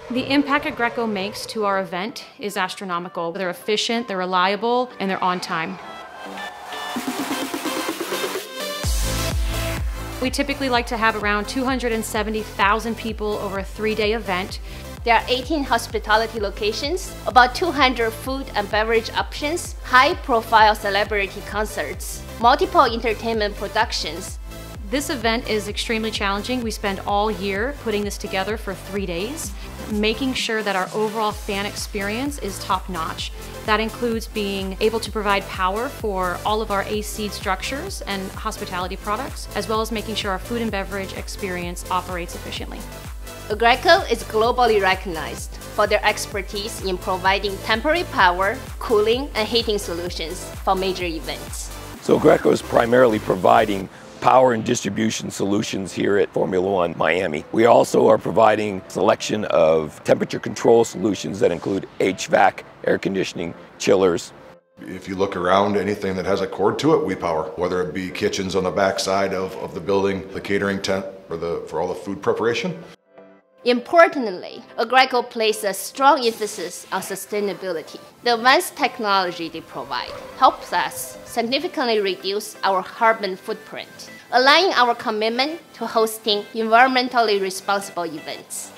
The impact Aggreko makes to our event is astronomical. They're efficient, they're reliable, and they're on time. We typically like to have around 270,000 people over a 3-day event. There are 18 hospitality locations, about 200 food and beverage options, high-profile celebrity concerts, multiple entertainment productions. This event is extremely challenging. We spend all year putting this together for 3 days, making sure that our overall fan experience is top-notch. That includes being able to provide power for all of our AC structures and hospitality products, as well as making sure our food and beverage experience operates efficiently. Aggreko is globally recognized for their expertise in providing temporary power, cooling, and heating solutions for major events. So Aggreko is primarily providing power and distribution solutions here at Formula One Miami. We also are providing a selection of temperature control solutions that include HVAC, air conditioning, chillers. If you look around, anything that has a cord to it, we power. Whether it be kitchens on the back side of the building, the catering tent, for all the food preparation. Importantly, Aggreko places a strong emphasis on sustainability. The advanced technology they provide helps us significantly reduce our carbon footprint, aligning our commitment to hosting environmentally responsible events.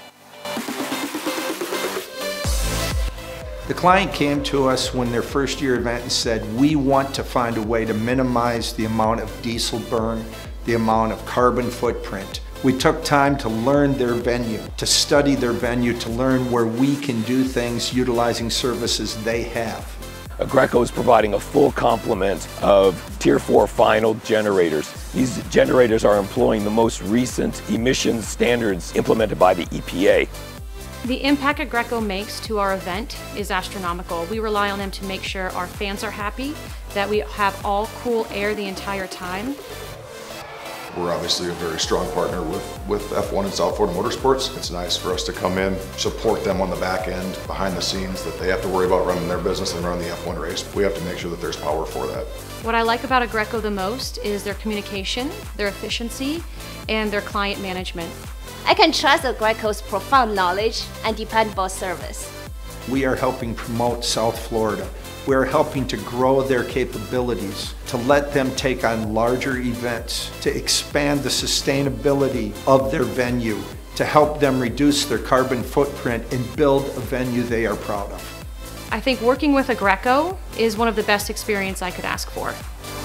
The client came to us when their first year event and said, we want to find a way to minimize the amount of diesel burn, the amount of carbon footprint. We took time to learn their venue, to study their venue, to learn where we can do things utilizing services they have. Aggreko is providing a full complement of Tier 4 final generators. These generators are employing the most recent emissions standards implemented by the EPA. The impact Aggreko makes to our event is astronomical. We rely on them to make sure our fans are happy, that we have all cool air the entire time. We're obviously a very strong partner with F1 and Sout Florida Motorsports. It's nice for us to come in, support them on the back end, behind the scenes, that they have to worry about running their business and running the F1 race. We have to make sure that there's power for that. What I like about Aggreko the most is their communication, their efficiency, and their client management. I can trust Aggreko's profound knowledge and dependable service. We are helping promote South Florida. We're helping to grow their capabilities, to let them take on larger events, to expand the sustainability of their venue, to help them reduce their carbon footprint and build a venue they are proud of. I think working with Aggreko is one of the best experiences I could ask for.